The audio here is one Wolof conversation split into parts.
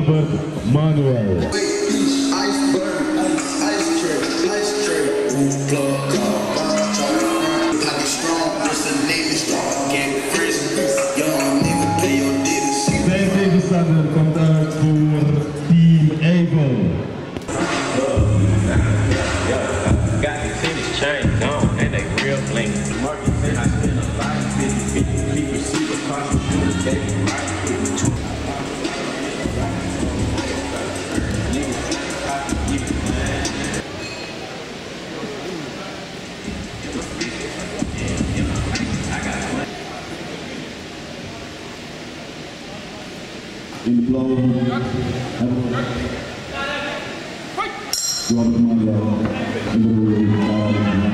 Albert Manuel. Zijn tegenstander komt uit voor Team Evel. Got these tennis chains on and they real bling. Market said I spend a lot of 50 people see the cost of the baby right. In de blauwe hebben we Robert Manuel en de rode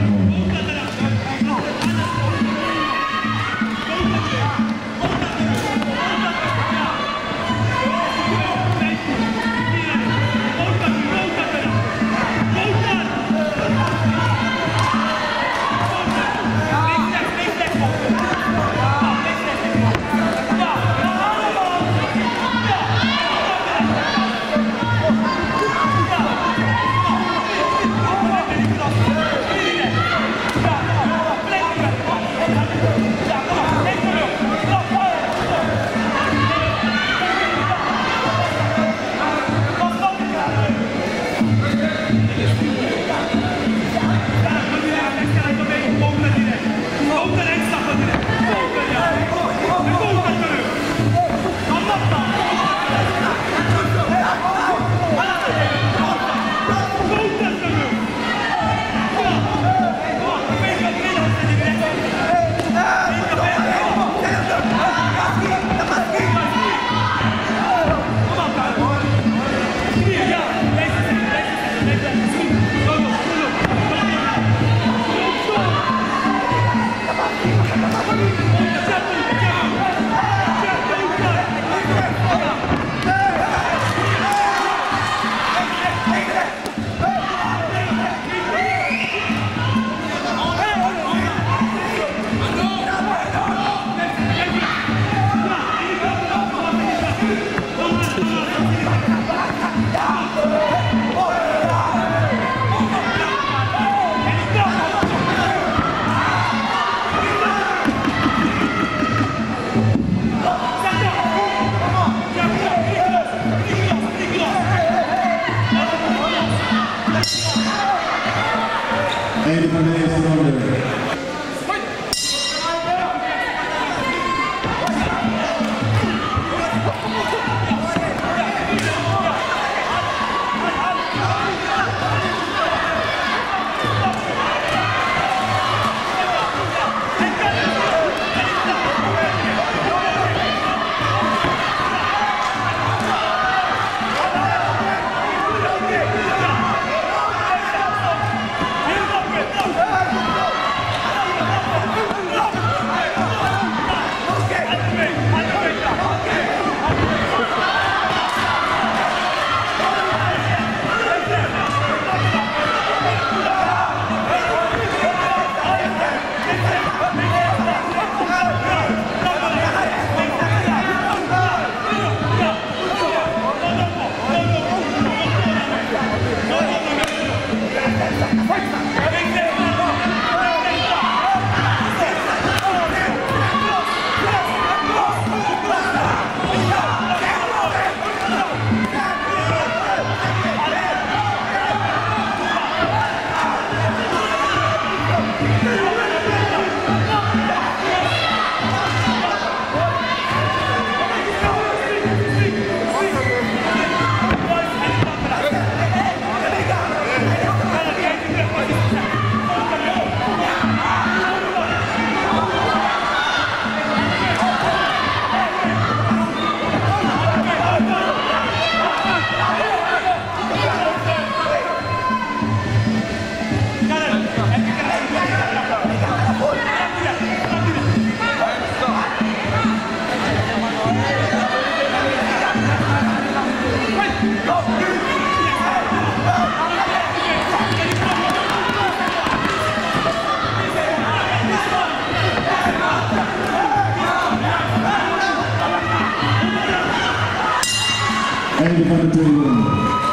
Einde van de tweede ronde.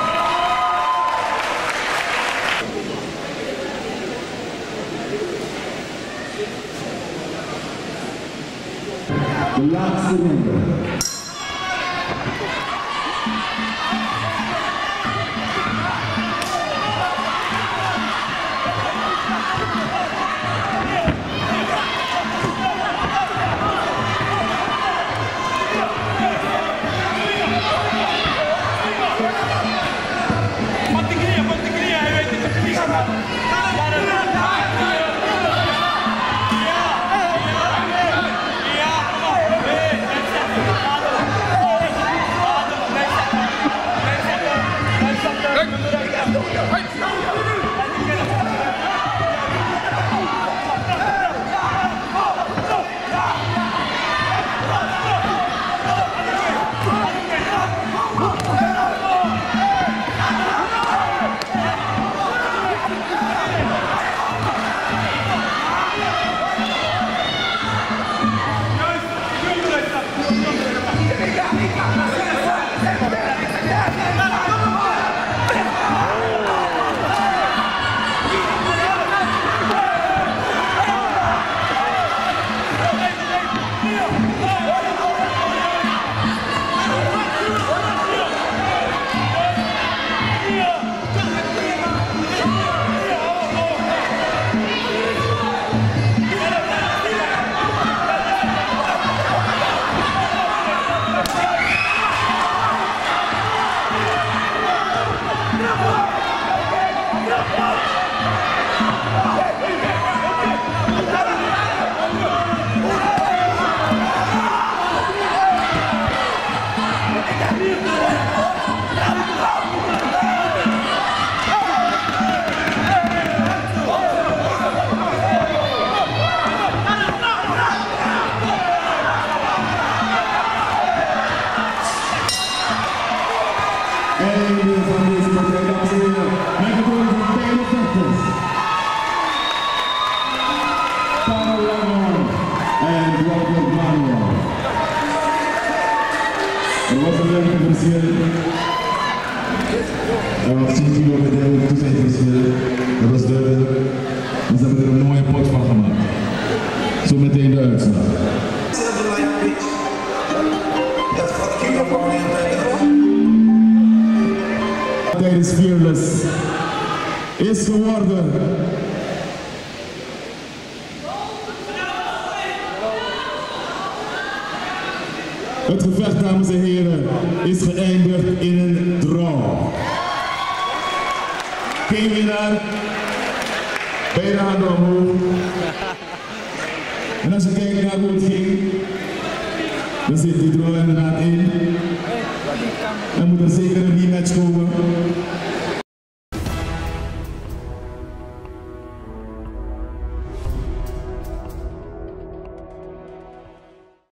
De laatste ronde. We hebben er een mooie pot van gemaakt. Zo meteen de uitslag. Tijdens Fearless is geworden. Het gevecht, dames en heren, is geëindigd in een draw. Geen winnaar. Beide handen omhoog. En als je kijkt naar hoe het ging, dan zit die draw inderdaad in. Dan moet er zeker een rematch komen.